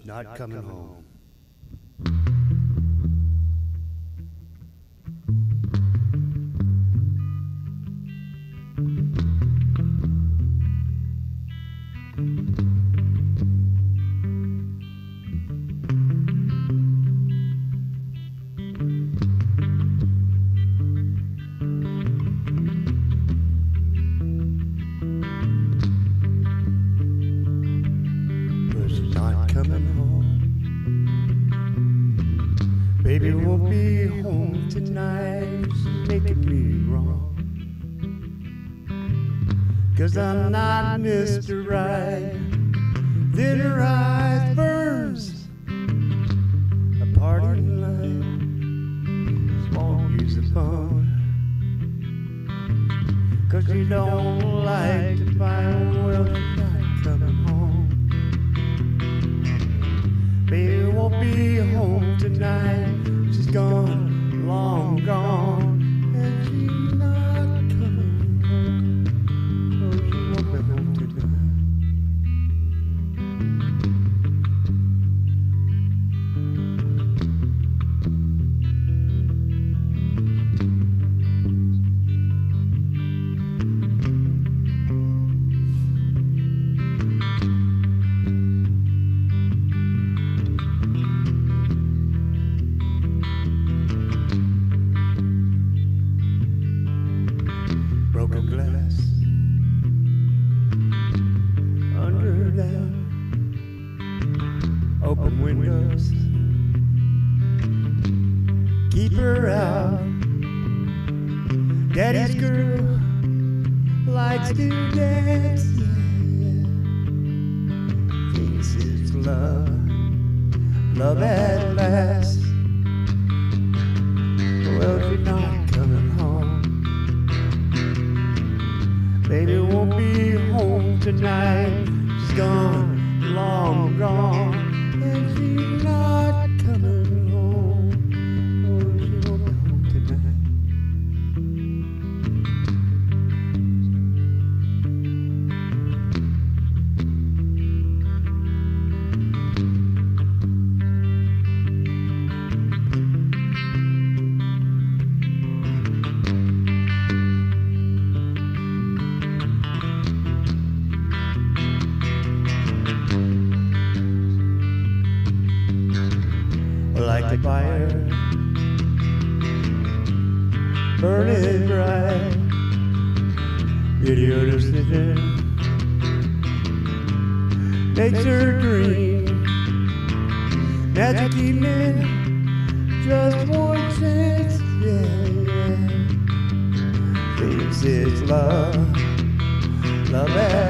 Not Comin Home. Not coming home. Baby won't be home tonight. She's making me wrong. 'Cause I'm not Mr. Right. Then her eyes burns. A party line. She won't use the phone. 'Cause she don't like to find well, she's not coming home. Baby won't be home tonight. She's gone, long gone, and she's not coming home. Oh, she won't be home tonight. Broken glass under down, open windows keep her out. Daddy's girl likes to dance, yeah. Thinks it's love, love at last. Well, she's not coming home. Baby won't be home tonight. She's gone, long gone, and she's not coming home. Oh, she won't be home tonight. Like the fire, burning bright, video to sit in, makes her dream. Magic evening, just one chance, yeah, yeah. Thinks it's love, love at